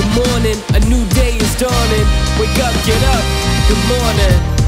morning, a new day is dawning. Wake up, get up, good morning.